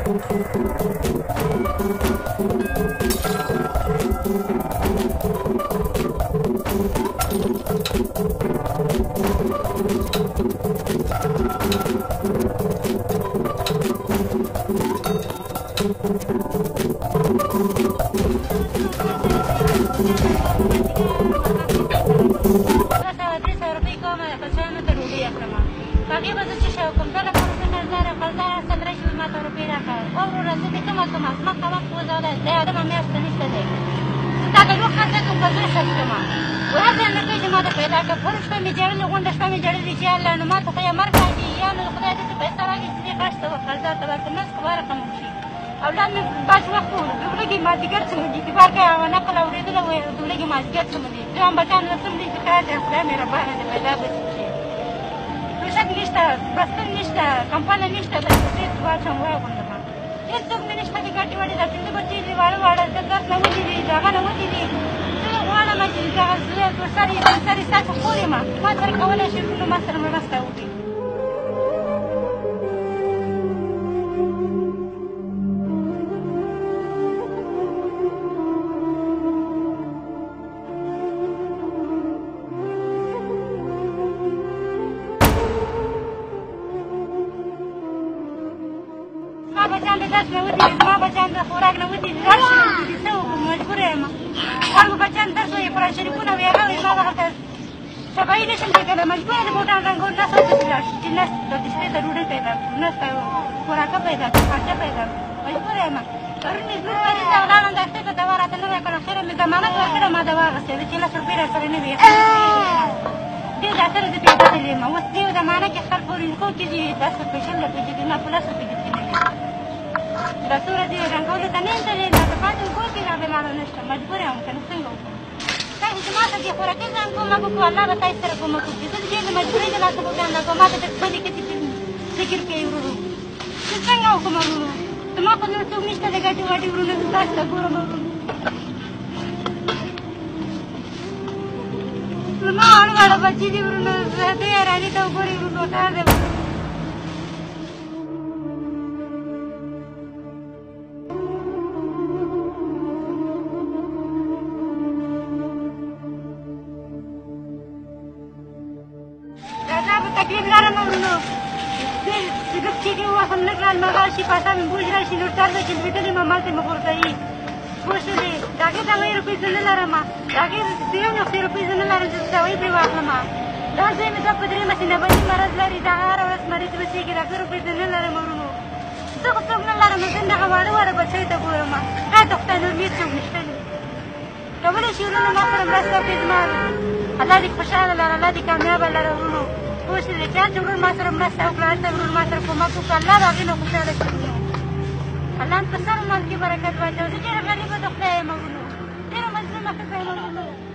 هغې به زه څه شی وکړم ټوله پروسه قرضدار اصل راشي ما ته روپۍ راکړه وروره زه دې کومه ځمکه وخت وځولی د یادمه میاشته نشته دی زه تا ته لوښ خرڅه کوم که زه خرڅومه ورځ یې نه کوي چې ما ته پیدا کړه پرون شپه مې ژړلې غونډه شپه مې ژړلې چې یالله نو ما ته خو یې مرګ راځي یا نو خدای دې ته پیسه راکړي چې دې قرض ته قرضدار ته ورکړم نس خو به رقم وشي اولاد مې باز وخت و د ورځې مازدیګر څه دي کبار کې هغه نقل اورېدلی و د ورځې مازدیګر څه دي دویم بچیان رسم دي چې خیر دی خدای مهربانه دی پیدا به شي شک نشته بستر نشته کمپنه نشته د ډېر واچوم واغوندم هېڅوک مې نشته د ګټې وړې دا پنځه بچې دي واړه واړه د درس نه ودې دي د هغه نه ودې دي زه غواړم چې دغه زه دوه سر یې بل سر یې ستاسو خور یم ما سره کولی شي نو ما سره مرسته وکړي بچیان د درس نه ودرېږي زما بچیان د خوراک نه ودرېږي راشي څه وکړو مجبوره یم خلکو بچیان درس وایي قرآن شریفونه وایي هغه وایي ما به هلته شفاهي نه شم کېدلی مجبوره د بوټان رنګول نس ورپسې لاړ شي چې نس د شپې ته ډوډۍ پیدا کړو نس ته خوراکه پیدا کړو خرچه پیدا کړو مجبوره یم پرون مې زموږ مریض ته ولاړم د اختر ته دوا راته نه راکړه خیره مې ضمانت ورکړه ما دوا اخېستې ده چې 10 روپۍ راسره نه وي دې ډاکټره زه پیژندلې یم اوس دې زمانه کې خلک ورینکو کې دي 10 روپۍ 20 روپۍ دي ما په 10 روپۍ کې نه وي دا څومره دې رنګولو ته نه یم تللی دا د پاتې کور کې راغلی لاره نشته مجبوره یم که نه څنګه وکړم تاسې چې ما ته دې خوراکي ځان کومک وکړو الله به تاسې سره کومک وکړي زه د دې د مجبورۍ د لاسه بوټان راکړم ما ته د خپلې کتې ذکر کوي ورونو زه څنګه وکړم ورونو زما خو نور څوک نشته د ګټې واټې ورونو زه تاسو ته ګورم ورونو زما واړه واړه بچي دي ورونو زه دې حیراني ته وګورئ ورونو ټار دی ورونو تکلیف لرم ورونو صرف چې دې وخت لږ رانمغه شي پاسه مې بوج راشي نو ټر دی چې لوېدلې یم همالته مې غورځوي پوه شولې د هغې دوايي روپۍ زه نه لرم د هغې د یو نقطې روپۍ زه نه لرم چې دوايي پرې واخلم دا زوی مې 2 په 3 سینه بندي مرض لري د هغه هره ورځ مریض بچېږي د هغې روپۍ زه نه لرم ورونو زه خو څوک نه لرم زه دغه واړه واړه بچیو ته ګورم خیر د خدای نور مې څوک نشته دی کولی شي ورونو ما سره مرسته وکړي زما الله دې خوشحاله لره الله دې کامیابه لره ورونو پوه شولې چې هر څه ورور ما سره مرسته وکړه هر څه ورور ما سره کومک وکړه الله به هغې نه خوشحاله شي الله په سر مال کې برکت واچوي زه ډېره غریبه د خدای یم ورونو ډېره مظلومه ښځه یم ورونو